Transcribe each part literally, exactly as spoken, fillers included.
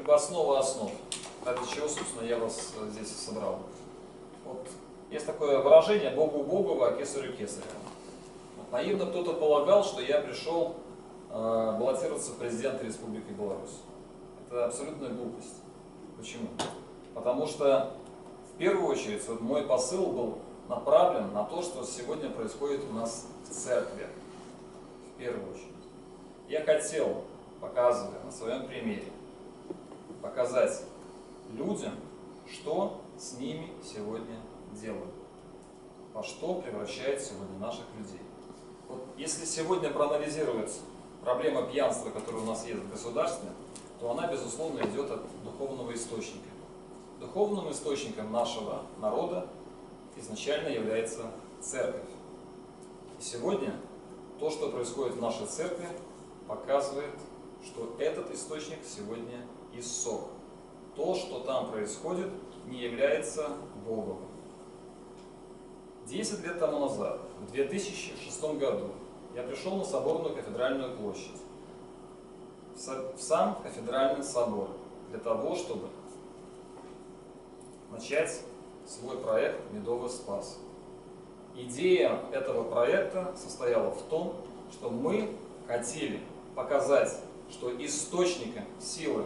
бы основа основ, ради чего, собственно, я вас здесь и собрал. Вот есть такое выражение «Богу Богу, а кесарю кесаря». Вот, наивно кто-то полагал, что я пришел э, баллотироваться в президенты Республики Беларусь. Это абсолютная глупость. Почему? Потому что в первую очередь вот мой посыл был направлен на то, что сегодня происходит у нас в церкви. В первую очередь. Я хотел, показывая на своем примере, показать людям, что с ними сегодня делают, во что превращает сегодня наших людей. Вот если сегодня проанализировать проблема пьянства, которая у нас есть в государстве, то она, безусловно, идет от духовного источника. Духовным источником нашего народа изначально является церковь. И сегодня то, что происходит в нашей церкви, показывает, что этот источник сегодня иссох. То, что там происходит, не является Богом. Десять лет тому назад, в две тысячи шестом году, я пришел на Соборную кафедральную площадь, в сам кафедральный собор, для того, чтобы начать свой проект «Медовый спас». Идея этого проекта состояла в том, что мы хотели показать, что источником силы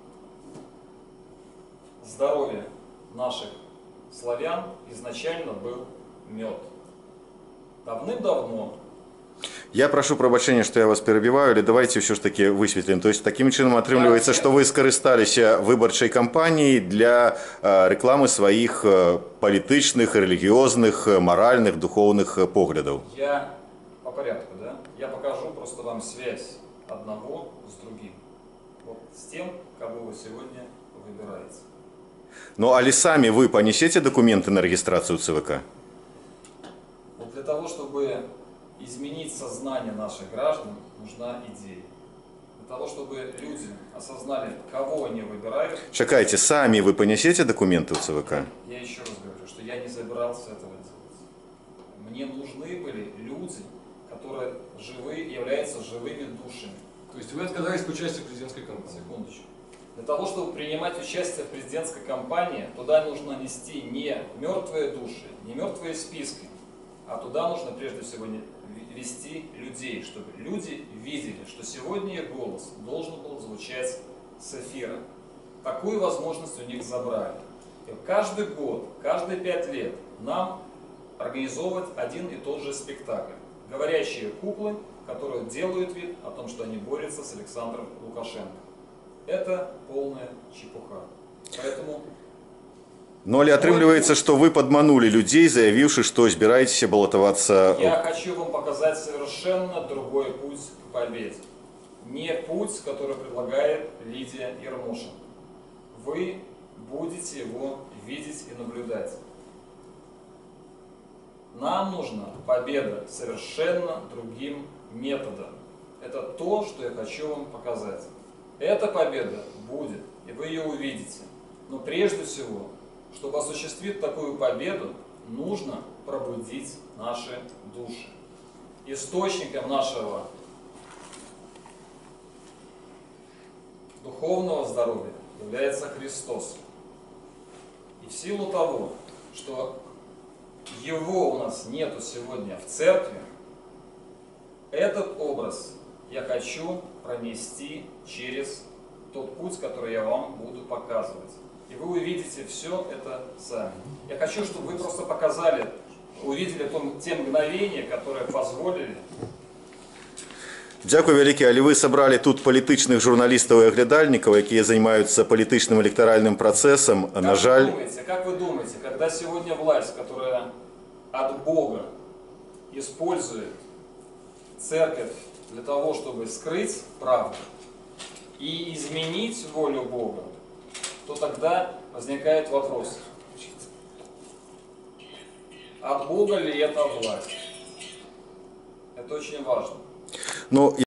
здоровья наших славян изначально был мед. Давным-давно. Я прошу пробачення, що я вас перебиваю, але давайте все ж таки висвітлимо. Тобто, таким чином отримується, що ви скористалися виборчою кампанією для реклами своїх політичних, релігіозних, моральних, духовних поглядів. Я по порядку, да? Я покажу просто вам связь одного с другим. Вот с тем, кого вы сегодня выбираете. Ну, а сами вы понесете документы на регистрацию ЦВК? Вот для того, чтобы изменить сознание наших граждан, нужна идея. Для того, чтобы люди осознали, кого они выбирают. Чекайте, сами вы понесете документы в ЦВК? Я еще раз говорю, что я не собирался этого делать. Мне нужны были люди, которые живые, являются живыми душами. То есть вы отказались от участия в президентской кампании? Секундочку. Для того, чтобы принимать участие в президентской кампании, туда нужно нести не мертвые души, не мертвые списки, а туда нужно прежде всего вести людей, чтобы люди видели, что сегодня их голос должен был звучать с эфира. Такую возможность у них забрали. И каждый год, каждые пять лет нам организовывать один и тот же спектакль. Говорящие куклы, которые делают вид о том, что они борются с Александром Лукашенко. Это полная чепуха. Поэтому... Ну, але отрымливается, что вы подманули людей, заявивши, что избираетесь баллотоваться. Я хочу вам показать совершенно другой путь к победе. Не путь, который предлагает Лидия Ермошина. Вы будете его видеть и наблюдать. Нам нужна победа совершенно другим методом. Это то, что я хочу вам показать. Эта победа будет, и вы ее увидите. Но прежде всего, чтобы осуществить такую победу, нужно пробудить наши души. Источником нашего духовного здоровья является Христос. И в силу того, что Его у нас нету сегодня в церкви, этот образ я хочу пронести через тот путь, который я вам буду показывать. И вы увидите все это сами. Я хочу, чтобы вы просто показали, увидели те мгновения, которые позволили. Дякую велике. Але ви собрали тут політичних журналістів і оглядальників, які займаються політичним електоральним процесом. Как На жаль... Вы думаете, как вы думаете, когда сегодня власть, которая от Бога использует церковь для того, чтобы скрыть правду и изменить волю Бога, то тогда возникает вопрос, от Бога ли это власть? Это очень важно. Ну,